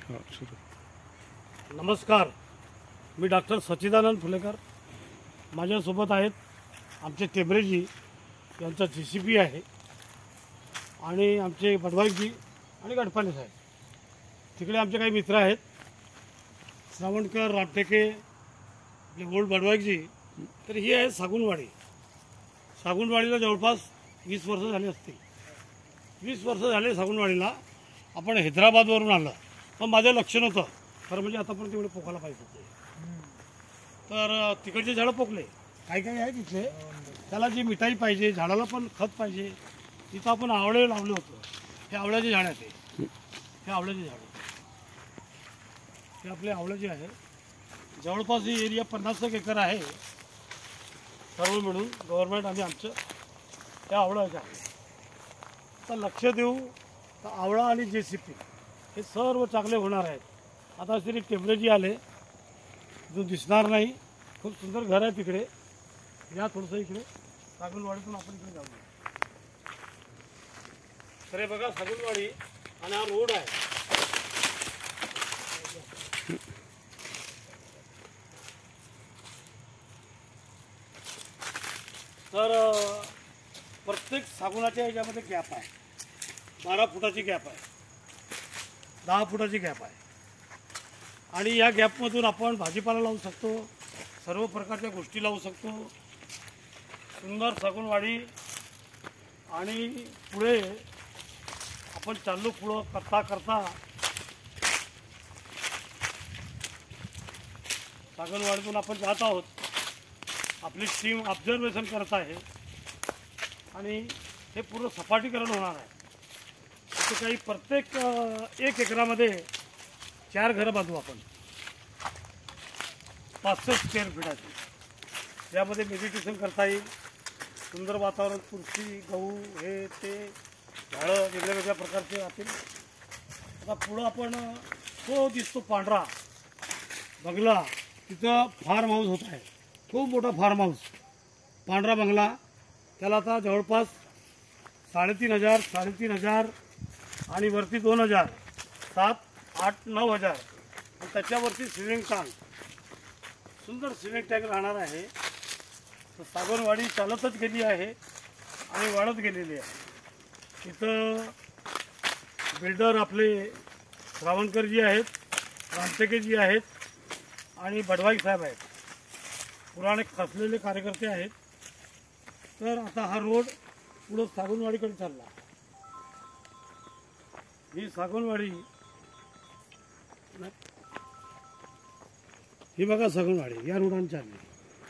नमस्कार, मी डॉक्टर सच्चिदानंद फुलेकर. माझ्यासोबत आहेत आमचे टेंबरेजी यांचा JCP आहे आणि आमचे बडवाईजी आणि गडपाले साहेब. तिकडे आमचे काही मित्र आहेत, श्रावणकर, रामटेके, आपले ओल्ड बडवाईजी. तर ही आहे सागुनवाडी. सागुनवाडीला जवळपास 20 वर्ष झाली असतील. 20 वर्ष झाले सागुनवाडीला. आपण हैदराबादवरून आलं, पण माझं लक्ष नव्हतं खरं म्हणजे आतापर्यंत एवढे पोकायला पाहिजे होते. तर तिकडचे झाडं पोकले, काही काही आहे तिथे. त्याला जी मिठाई पाहिजे, झाडाला पण खत पाहिजे. तिथं आपण आवळे लावले होतं. हे आवळ्याचे झाड आहे. हे आवळ्याचे झाड, हे आपले आवळ्याचे आहे. जवळपास ही एरिया 50 एकर आहे. सर्व मिळून गव्हर्नमेंट आणि आमचं हे आवळ्याचं आहे. तर लक्ष देऊ तर आवळा आणि JCP हे सर्व चांगले होणार आहेत. आता श्री टेंबरेजी आले, जो दिसणार नाही. खूप सुंदर घर आहे तिकडे. या थोडंसं इकडे सागुनवाडीतून आपण इकडे जाऊया. तर हे बघा सागुनवाडी आणि हा रोड आहे. तर प्रत्येक सागुनाच्या ह्याच्यामध्ये गॅप आहे. 12 फुटाची गॅप आहे, 10 फुटाची गॅप आहे. आणि या गॅपमधून आपण भाजीपाला लावू शकतो, सर्व प्रकारच्या गोष्टी लावू शकतो. सुंदर सागुनवाडी. आणि पुढे आपण चाललो पुढं करता करता सागुनवाडीतून आपण जात आहोत. आपली टीम ऑब्झर्वेशन करत आहे आणि हे पूर्ण सपाटीकरण होणार आहे. इथे काही प्रत्येक 1 एकरामध्ये 4 घरं बांधू आपण, 500 स्क्वेअर फीटाची. यामध्ये मेडिटेशन करता येईल. सुंदर वातावरण, तुळशी, गहू, हे ते झाडं वेगळ्या वेगळ्या प्रकारचे राहतील. आता पुढं आपण तो दिसतो पांढरा बंगला, तिथं फार्म हाऊस होत आहे. खूप मोठा फार्म हाऊस, पांढरा बंगला. त्याला आता जवळपास 3,500 आणि वरती 2,000, 7, 8, 9,000. आणि त्याच्यावरती स्विमिंग टँक, सुंदर स्विमिंग टँक राहणार आहे. तर सागुनवाडी चालतच गेली आहे आणि वाढत गेलेली आहे. तिथं बिल्डर आपले श्रावणकरजी आहेत, रामटेकेजी आहेत आणि बडवाई साहेब आहेत. पुराणे खचलेले कार्यकर्ते आहेत. तर आता हा रोड पुढं सागुनवाडीकडे चालला. ही सागुनवाडी, ही बघा सागुनवाडी या रोडाने चालली.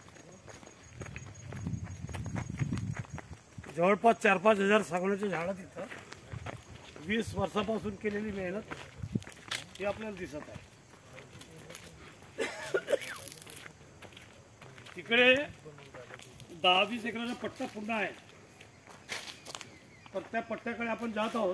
जवळपास 4-5 हजार सागुनाचे झाडं तिथं. 20 वर्षापासून केलेली मेहनत ही आपल्याला दिसत आहे. तिकडे 10-20 एकराचा पट्टा पुन्हा आहे. तर त्या पट्ट्याकडे आपण जात आहोत.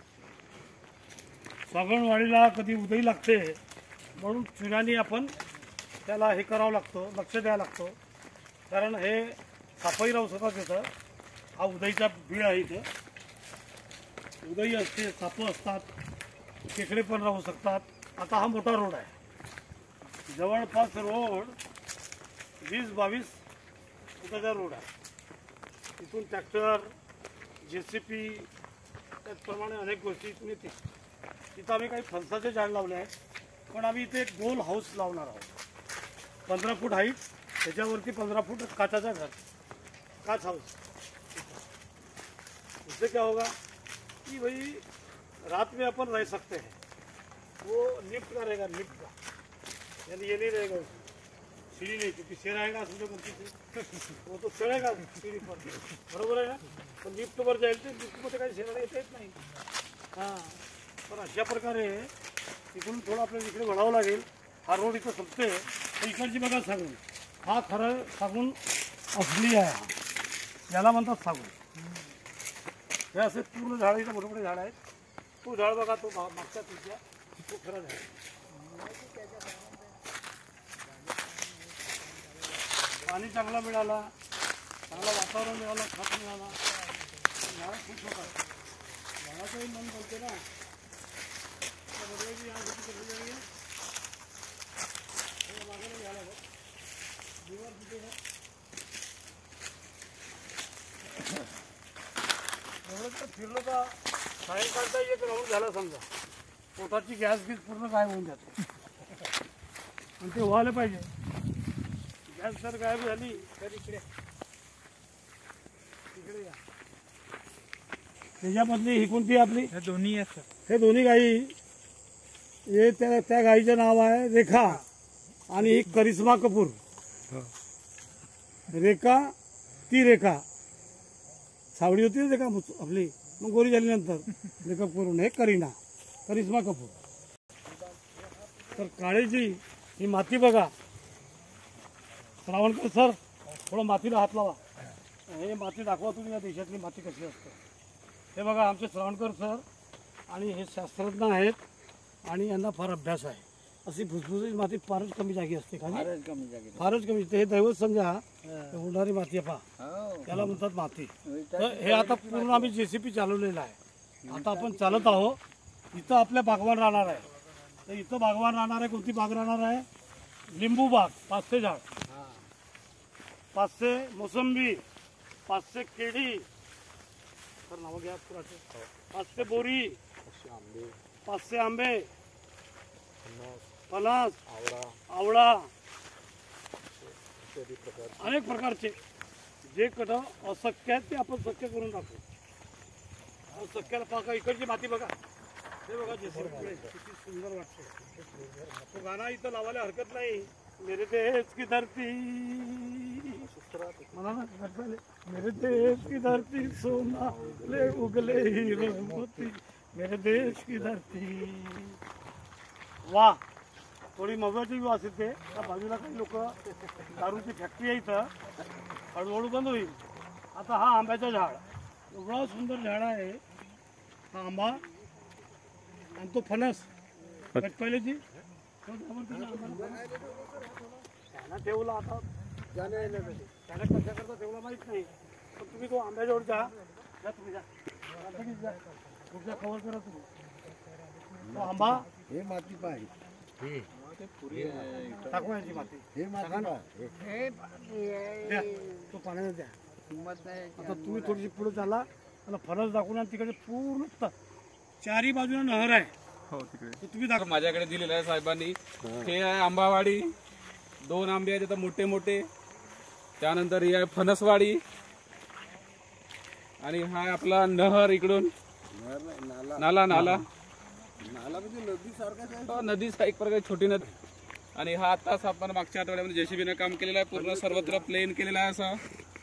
सागुनवाडीला कधी उदय लागते म्हणून चुन्याने आपण त्याला हे करावं लागतं, लक्ष द्यावं लागतं. कारण हे सापही राहू शकतात तिथं. हा उदयचा बीळ आहे. इथे उदयी असते, सापं असतात, खेकडे पण राहू शकतात. आता हा मोठा रोड आहे. जवळपास रोड 20-22 फुटाचा रोड आहे. इथून ट्रॅक्टर, JCP, त्याचप्रमाणे अनेक गोष्टी इथून येतील. तिथं आम्ही काही फणसाचे झाड लावले आहेत. पण आम्ही इथे एक गोल हाऊस लावणार आहोत. 15 फूट हाईट, त्याच्यावरती 15 फूट काचाचा घर, काच हाऊस. उससे क्या होगा कि भाई रात में अपन रह सकते हैं. वो लिफ्ट का रहेगा, लिफ्ट का, यानी ये नहीं रहेगा सीढ़ी नहीं, क्योंकि शेर आएगा समझो गलती से वो तो चढ़ेगा सीढ़ी पर, बरोबर आहे ना. पण लिफ्टवर जाईल तर लिफ्टमध्ये काही शेराला येता येत नाही. हां, पण अशा प्रकारे इकडून थोडं आपल्याला इकडे वळावं लागेल. हा रोड इथं संपते. तर इकडची बघा सागून, हा खरं सागून असली आहे. याला म्हणतात सागून. हे असे पूर्ण झाड इथं मोठे मोठे झाड आहेत. तो झाड बघा, तो मागच्या तुझ्या, तो खरा झाड. पाणी चांगला मिळाला, चांगलं वातावरण मिळालं, खत मिळाला, झाडं खूप होतात. झाडाचंही मन बोलते ना. फिरलो का सायंकाळचा एक राऊंड झाला समजा, पोटाची गॅस गीस पूर्ण गायब होऊन जाते. आणि ते व्हायला पाहिजे. गॅस जर गायब झाली तर इकडे या. त्याच्यामधली ही कोणती आपली दोन्ही असतात. हे दोन्ही गाई, हे त्या गाईचं नाव आहे रेखा आणि ही करिश्मा कपूर. रेखा ती रेखा सावळी होती ना रेखा आपली, मग गोरी झाली नंतर रेखा कपूर. हे करिश्मा कपूर. तर काळीची ही माती बघा. श्रावणकर सर थोडं मातीला हात लावा. हे माती दाखवा तुम्ही, या देशातली माती कशी असते. हे बघा आमचे श्रावणकर सर, आणि हे शास्त्रज्ञ आहेत आणि यांना फार अभ्यास आहे. अशी भुसभुशीत माती फारच कमी जागी असते, फारच कमी. हे दैवत समजा उडणारी माती आहे पहा, त्याला म्हणतात माती. तर हे आता पूर्ण आम्ही JCP चालवलेलं आहे. आता आपण चालत आहोत. इथं आपल्या बागवान राहणार आहे. तर इथं बागवान राहणार आहे. कोणती बाग राहणार आहे? लिंबू बाग, 500 झाड, 500 मोसंबी, 500 केळी, तर नाव घ्या पुराचे, 500 बोरी, 500 आंबे, फणस, आवळा, अनेक प्रकारचे. जे कट अशक्य आहेत ते आपण शक्य करून टाकू. अशक्याला पाका. इकडची माती बघा, हे बघा JCP किती सुंदर वाटते. तो गाणं इथं लावायला हरकत नाही. मेरे देश की धरती, म्हणा ना, मेरे देश की धरती सोना ले उगले हीरे मोती, मेरे देश की धरती. वा, थोडी मव्याची वास येते. त्या बाजूला काही लोक दारूची फॅक्टरी आहे इथं, हळूहळू बंद होईल. आता हा आंब्याचं झाड, एवढा सुंदर झाड आहे हा आंबा. आणि तो फणस पहिल्याची त्याला ठेवला. आता त्याला कशा करता ठेवला माहीत नाही, पण तुम्ही तो आंब्याजवळ जा. तुम्ही जा कव्हर करा तुम्ही तो आंबा. हे माती पाहिजे, टाकवायची माती, हे माती द्या तो पाण्याने द्या. आता तुम्ही थोडीशी पुढे चाला आणि फणस दाखवून. आणि तिकडे पूर्ण चारी बाजूला नहर आहे. हो तिकडे तुम्ही दाखवा. माझ्याकडे दिलेलं आहे साहेबांनी. हे आहे आंबावाडी, 2 आंबे आहेत तिथं मोठे मोठे. त्यानंतर ही आहे फणसवाडी, आणि हा आपला नहर इकडून नाला म्हणजे नदी सारखा नदीचा एक प्रकारे छोटी नदी. आणि हा आताच आपण मागच्या आठवड्यामध्ये JCBने काम केलेलं आहे. पूर्ण सर्वत्र प्लेन केलेला आहे असा.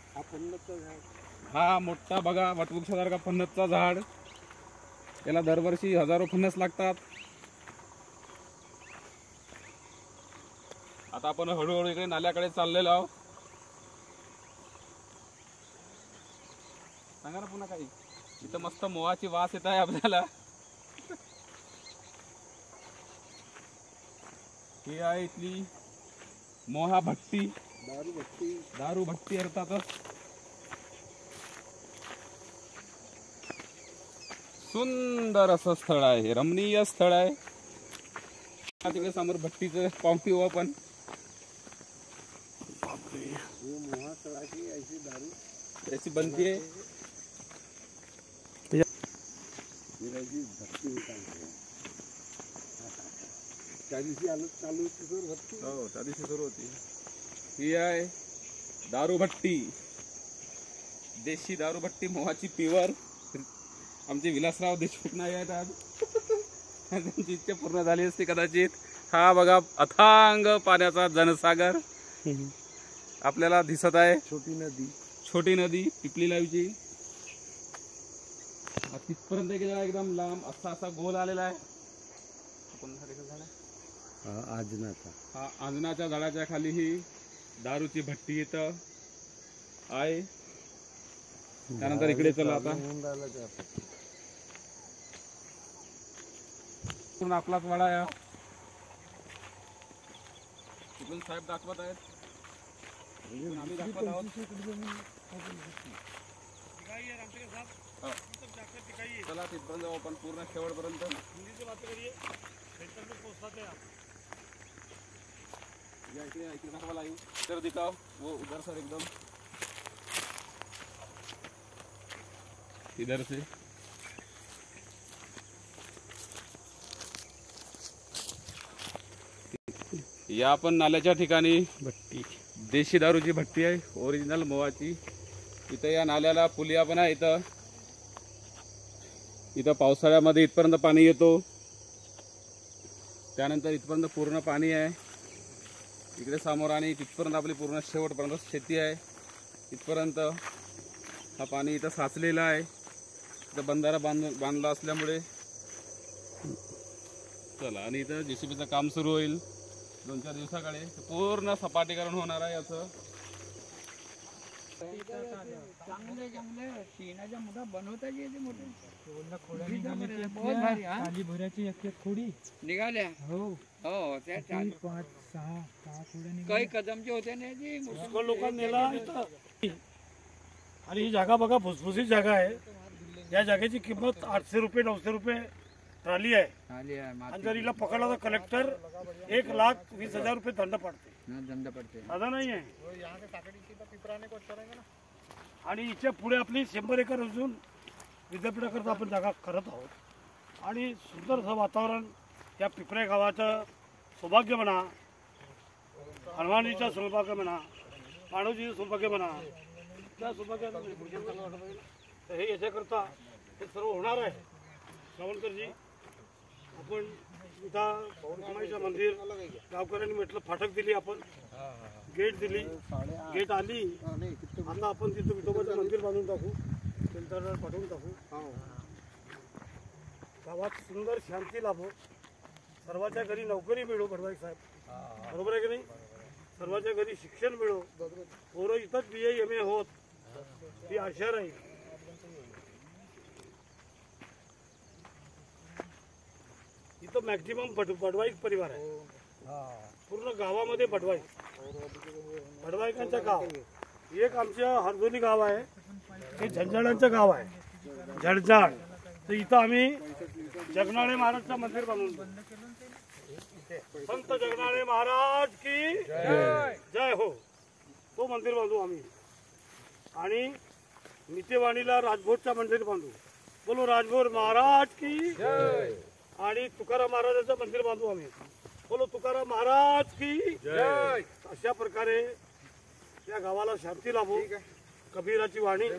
हा मोठा बघा वटवृक्षासारखा फणसचा झाड. याला दरवर्षी हजारो फणस लागतात. आता आपण हळूहळू इकडे नाल्याकडे चाललेलो आहोत. सांगा ना पुन्हा काही. इथं मस्त मोहाची वास येत आहे आपल्याला. ही आहे इथली मोहा भट्टी, दारू भट्टी अर्थातच. सुंदर असं स्थळ आहे, रमणीय स्थळ आहे. तिकडे समोर भट्टीचं पाहून पिऊ आपण. ऐसी बनती है. त्या दिवशी आलं चालू होती. हो त्या दिवशी सुरू होती. ही आहे दारू भट्टी, देशी दारू भट्टी, मोहाची प्युअर. आमचे विलासराव देशमुख नाही आहेत आज. त्यांची इच्छा पूर्ण झाली असती कदाचित. हा बघा अथांग पाण्याचा जनसागर आपल्याला दिसत आहे. छोटी नदी पिपली लाईवची. तिथपर्यंत गेलेला एकदम लांब असा गोल आलेला आहे. हा आंजनाच्या झाडाच्या खाली ही दारूची भट्टी इथं आहे. त्यानंतर इकडे चला आता आपलाच वाडा आहे. इकडून साहेब दाखवत आहेत, आम्ही दाखवत आहोत. चला तिथपर्यंत जाऊ आपण पूर्ण शेवटपर्यंत. इकडे दाखवा लाईव तर दिखाओ वो उधर सर एकदम इधर से या पण नाल्याच्या ठिकाणी भट्टी देशी दारूची भट्टी आहे, ओरिजिनल मोवाची. इथं या नाल्याला पुलिया पण आहे. इथं पावसाळ्यामध्ये इथपर्यंत पाणी येतो, त्यानंतर इथपर्यंत पूर्ण पाणी आहे. इकडे समोर आणि तिथपर्यंत आपली पूर्ण शेवटपर्यंत शेती आहे. इथपर्यंत हा पाणी इथं साचलेला आहे. इथं बंधारा बांधला असल्यामुळे चला. आणि इथं जेसीबीचं काम सुरू होईल 2-4 दिवसाकडे. पूर्ण सपाटीकरण होणार आहे याचं. चांगले शेणाच्या मोठा बनवता येते मोठे भराची एक खोडी निघाल्या. हो हो त्या 5-6 खोड्या काही कदमचे होते ना जी सगळं लोकांना नेला इथं. आणि ही जागा बघा फुसफुसीत जागा आहे. या जागेची किंमत 800 रुपये 900 रुपये ट्रॉली आहे. आली आहे आणि जर हिला पकडला तर कलेक्टर 1,20,000 रुपये दंड पडते. दंड पडते. साधा नाही आहे. आणि हिच्या पुढे आपली 100 एकर अजून विद्यापीठाकरता आपण जागा करत आहोत. आणि सुंदर असं वातावरण या पिपरे गावाचं सौभाग्य म्हणा, हनुमानीचं सौभाग्य म्हणा, मानवजीचं सौभाग्य म्हणा, त्या सौभाग्याचं तर हे याच्याकरता हे सर्व होणार आहे. श्रावणकरजी आपण इथं रमाईचं मंदिर गावकऱ्यांनी म्हटलं फाटक दिली, आपण गेट दिली, गेट आली. आता आपण तिथं विठोबाचं मंदिर बांधून टाकू, सेंटरला पाठवून टाकू. गावात सुंदर शांती लाभो, सर्वांच्या घरी नोकरी मिळो. भटवाई साहेब बरोबर आहे की नाही? सर्वांच्या घरी शिक्षण मिळो, पोरं इथंच BA MA होत ही आशा राहील. इथं मॅक्झिमम भटवाईक परिवार आहे. पूर्ण गावामध्ये भटवाईकांचं गाव. एक आमचं हरदोली गाव आहे, हे झंझाळांचं गाव आहे, झडझाड. तर इथं आम्ही जगनाळे महाराजचं मंदिर बांधून संत जगनाळे महाराज की जय हो, तो मंदिर बांधू आम्ही. आणि नितेवाणीला राजभोजचं मंदिर बांधू. बोलो राजभोज महाराज की. आणि तुकाराम महाराजाचं मंदिर बांधू आम्ही. बोलो तुकाराम महाराज की. अशा प्रकारे या गावाला शांती लाभो. कबीराची वाणी,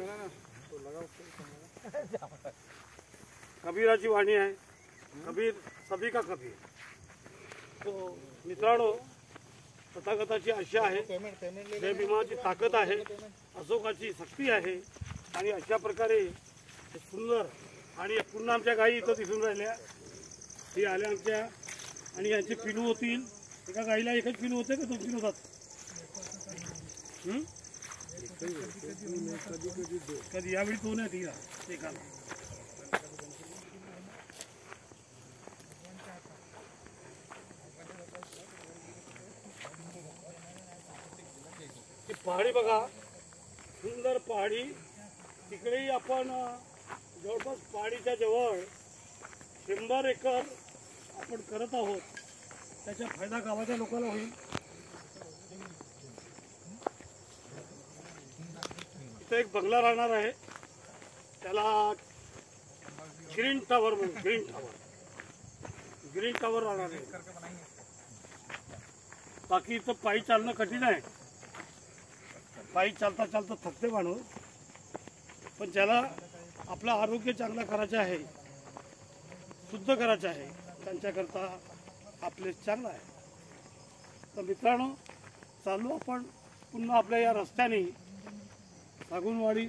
कबीराची वाणी आहे. कबीर सभी का कबीर. तो मित्रांनो, तथागताची आशा आहे, जय भीमाची ताकद आहे, अशोकाची शक्ती आहे. आणि अशा प्रकारे सुंदर. आणि पुन्हा आमच्या गायी इथं दिसून राहिल्या. ही आल्या आमच्या. आणि यांचे पिलू होतील. एका गाईला एकच पिलू होते का 2 पिलू होतात? कधी यावेळी 2 आहे तिला एकाला. पहाडी बघा, सुंदर पहाडी. तिकडेही आपण जवळपास पहाडीच्या जवळ 100 एकर आपण करत आहोत. त्याचा फायदा गावाच्या लोकांना होईल. इथं एक बंगला राहणार आहे, त्याला ग्रीन टावर म्हणून. ग्रीन टावर राहणार आहे. बाकी इथं पायी चालणं कठीण आहे. पायी चालता चालता थकते माणूस. पण ज्याला आपलं आरोग्य चांगलं करायचं आहे, शुद्ध करायचं आहे, त्यांच्याकरता आपले चांगलं आहे. तर मित्रांनो, चालू आपण पुन्हा आपल्या या रस्त्याने सागुनवाडी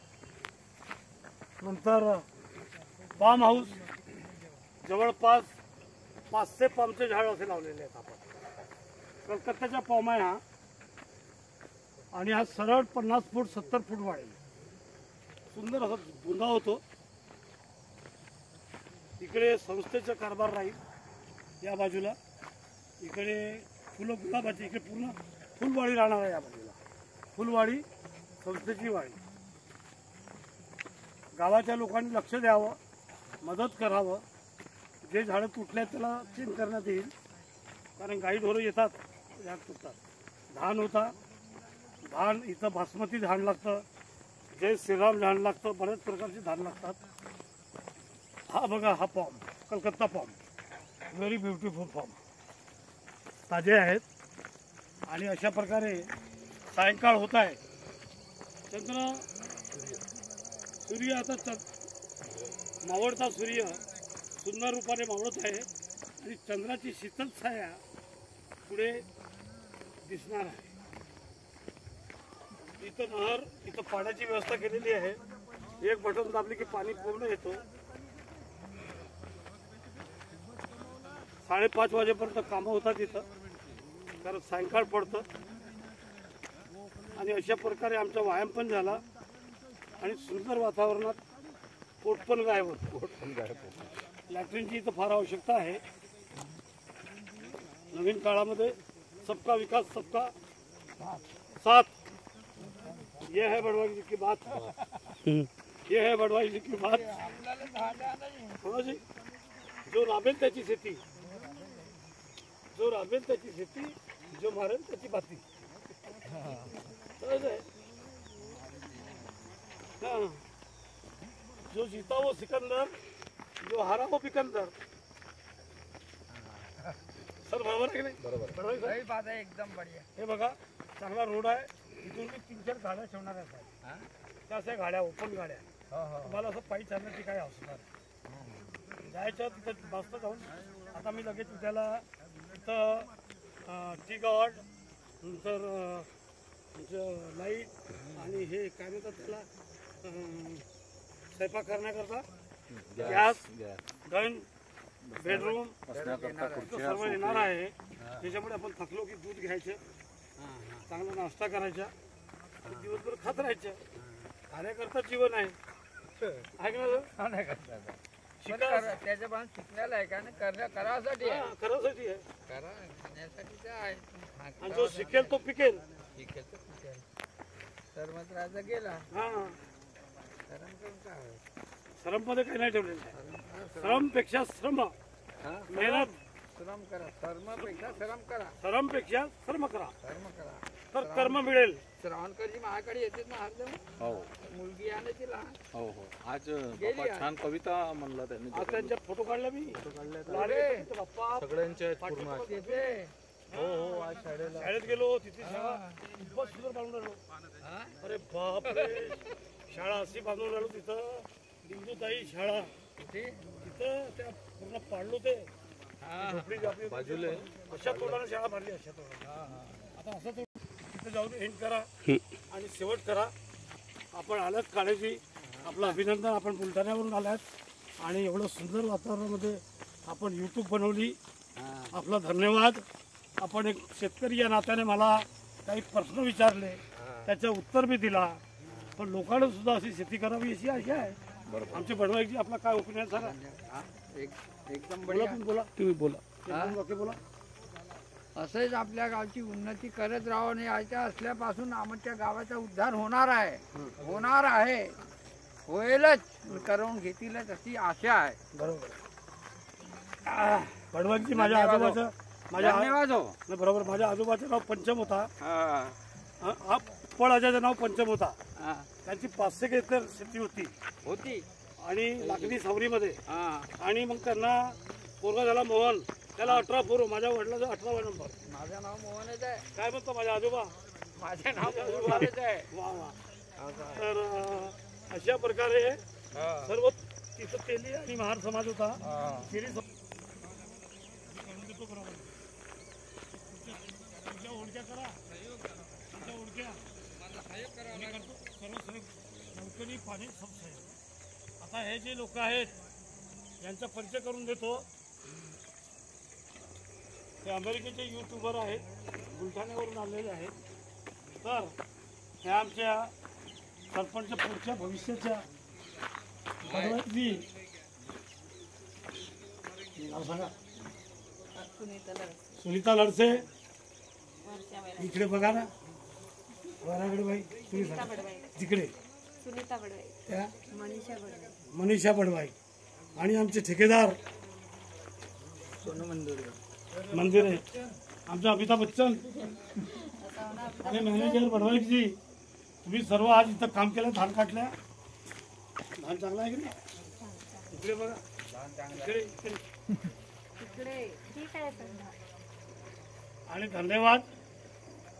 नंतर पाम हाऊस. जवळपास 500 पामचे झाड असे लावलेले आहेत आपण. कलकत्त्याचा पाम आहे हा. आणि हा सरळ 50 फूट 70 फूट वाढेल. सुंदर असा बुंदा होतो. इकडे संस्थेचा कारभार राहील या बाजूला. इकडे फुलं गुलाबाची, इकडे पूर्ण फुलवाडी राहणार आहे या बाजूला. फुलवाडी संस्थेची वाडी. गावाच्या लोकांनी लक्ष द्यावं, मदत करावं. जे झाडं तुटले त्याला चेंज करण्यात येईल. कारण गाई ढोरं येतात, झाड तुटतात. धान होता, धान इथं बासमती धान लागतं, जय श्रीराम धान लागतं, बऱ्याच प्रकारचे धान लागतात. हा बघा, हा form Calcutta form, very beautiful form. ताजे आहेत. आणि अशा प्रकारे सायंकाळ होत आहे. सूर्य आता मावळता सूर्य सुंदर रूपाने मावळत आहे आणि चंद्राची शीतल छाया पुढे दिसणार आहे. इथं नहर, इथं पाण्याची व्यवस्था केलेली आहे. एक बटन दाबले की पाणी पूर्ण येतो. 5:30 वाजेपर्यंत कामं होतात इथं, कारण सायंकाळ पडतं. आणि अशा प्रकारे आमचा व्यायाम पण झाला आणि सुंदर वातावरणात पोट पण गायब होतं. लॅट्रिनची इथं फार आवश्यकता आहे. नवीन काळामध्ये सबका विकास सबका साथ, ये है बड़वाई जी की बात. ये है बड़वाई जी की बात. जी, जो राबेल त्याची शेती, जो राबेल त्याची शेती, जो मारेल त्याची बाती. जो जीता वो सिकंदर, जो हारा वो बिकंदर. सर बरोबर आहे की नाही? बरोबर. सही बात आहे, एकदम बढिया. हे बघा, चांगला रोड आहे. इथून मी 3-4 गाड्या ठेवणार आहे साहेब. त्या अशा गाड्या, ओपन गाड्या. तुम्हाला असं पायी चालण्याची काही आवश्यकता नाही. जायचं तिथं मस्त जाऊन. आता मी लगेच उद्याला इथं टी गार्ड, नंतर लाईट आणि हे काय म्हणतात त्याला, स्वयंपाक करण्याकरता गॅस, गन, बेडरूम सर्व येणार आहे. त्याच्यामुळे आपण थकलो की दूध घ्यायचं, चांगला नाश्ता करायचा, दिवसभर खात राहायचं. कार्यकर्ता जीवन आहे. त्याच्या पण शिकण्याला आहे का नाही, करासाठी आहे. करासाठी आहे. करण्यासाठी आहे. आणि जो शिकेल तो पिकेल. सर्वत्र गेला. हा, शरम करून काय होईल? श्रम मध्ये काही नाही ठेवलेलं आहे. श्रमपेक्षा श्रम, मेहनत. श्रम करा, श्रमपेक्षा श्रम करा. श्रमपेक्षा श्रम करा, कर्म करा तर कर्म मिळेल. श्रावणकरजी माझ्याकडे येते ना हरदम. हो मुलगी आणायची लहान. हो हो. आज बाप्पा छान कविता म्हणला त्यांनी. आज त्यांच्या फोटो काढला मी. बाप्पा सगळ्यांचे आहेत पूर्ण आज. येते. हो हो. आज शाळेला शाळेत गेलो, तिथे शाळा खूपच सुंदर बांधून राहिलो. अरे बाप रे, शाळा अशी बांधून राहिलो तिथं. लिंबूताई शाळा तिथं त्या पूर्ण पाडलो ते झोपडी बाजूला अशा तोडाने शाळा भरली. अशा तोडाने आता असं तो तिथं जाऊन एंड करा आणि शेवट करा. आपण आलात काळजी, आपलं अभिनंदन. आपण बुलढाण्यावरून आलात आणि एवढं सुंदर वातावरणामध्ये आपण यूट्यूब बनवली. आपला धन्यवाद. आपण एक शेतकरी या नात्याने मला काही प्रश्न विचारले, त्याचं उत्तर मी दिला. पण लोकांना सुद्धा अशी शेती करावी अशी आशा आहे. आमची बडवाईची आपला काय ओपिनियन सांगा. एकदम बोला, तुम्ही बोला. तुम्ही बोला. बोला. असंच आपल्या गावची उन्नती करत राहावं आणि याच्या असल्यापासून आमच्या गावाचा उद्धार होणार आहे. होणार आहे, होईलच, करून घेतीलच अशी आशा आहे. बरोबर. बडवाईची माझ्या आजोबाचं धन्यवाद हो. बरोबर. माझ्या आजोबाचं नाव पंचम होता. पळाजाचं नाव पंचम होता. त्यांची 500 एकर शेती होती आणि लाकडी सावरीमध्ये. आणि मग त्यांना पोरगा झाला मोहन, त्याला 18 पोरं. माझ्या वडिलाचा 18वा नंबर. माझं नाव मोहनच आहे. काय म्हणतो माझ्या आजोबा? माझे नाव मोहनच आहे. वा वा. तर अशा प्रकारे सर्व तिथं तेली आणि महार समाज होता. तेली ओळख्या करा, ओळख्या नौकरी पाणी सबसे. आता हे जे लोक आहेत यांचा परिचय करून देतो. ते अमेरिकेचे यूट्यूबर आहेत, बुलढाण्यावरून आलेले आहेत. तर हे आमच्या सरपंच पुढच्या भविष्याच्या नाव सांगा. सुनीता लडसे. इकडे बघा ना, वरागडे बाई. तुम्ही सांगा तिकडे. सुनीता बडवाई, त्या मनीषा बडवाई, मनीषा बडवाई. आणि आमचे ठेकेदार मंदिर आहे, आमचा अमिताभ बच्चन आणि मॅनेजर बडवाईजी. तुम्ही सर्व आज इथं काम केलं, धान काटल्या. धान चांगला आहे की नाही? इकडे बघा, इकडे तिकडे ठीक आहे. आणि धन्यवाद.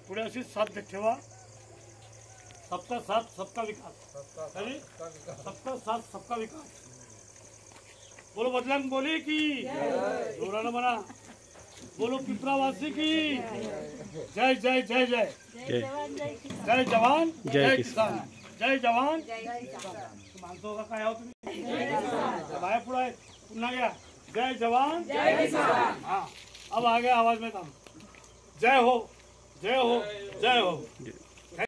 पुढे अशीच साथ देत ठेवा. सबका साथ सबका विकास. अरे सबका साथ सबका विकास. बोलो बजरंग बोली की जोरानं म्हणा. बोलो पिपरावासी की जय जय जय जय. जय जवान जय किसान. जय जवान मानतो का काय आहो तुम्ही बाहेर पुढे आहे. पुन्हा घ्या. जय जवान जय किसान. हाँ अब आगे आवाज में काम. जय हो जय हो जय हो.